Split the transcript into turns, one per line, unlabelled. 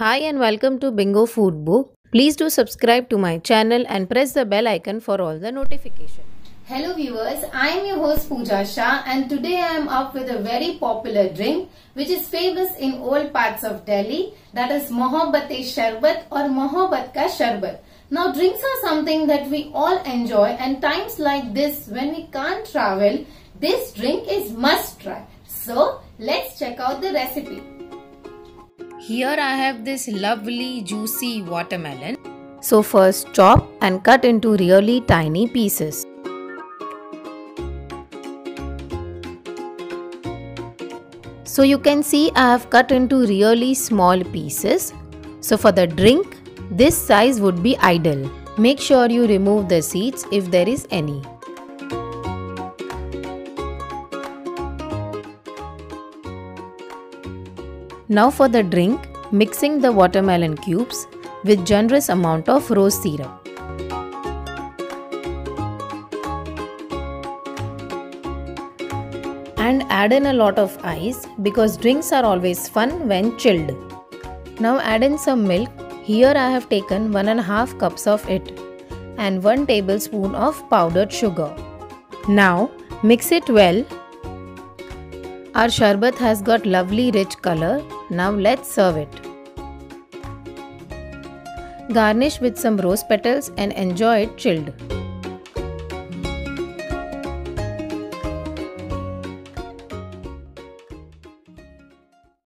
Hi and welcome to Bingo Food Book. Please do subscribe to my channel and press the bell icon for all the notifications.
Hello viewers, I am your host Pooja Shah and today I am up with a very popular drink which is famous in all parts of Delhi, that is Mohabbat-e-Sharbat or Mohabbat ka Sharbat. Now drinks are something that we all enjoy, and times like this when we can't travel, this drink is must try. So let's check out the recipe.
Here I have this lovely juicy watermelon. So first chop and cut into really tiny pieces. So you can see I have cut into really small pieces. So for the drink, this size would be ideal. Make sure you remove the seeds if there is any. Now for the drink, mixing the watermelon cubes with generous amount of rose syrup. And add in a lot of ice because drinks are always fun when chilled. Now add in some milk. Here I have taken 1.5 cups of it and 1 tablespoon of powdered sugar. Now mix it well. Our sharbat has got lovely rich color. Now let's serve it. Garnish with some rose petals and enjoy it chilled.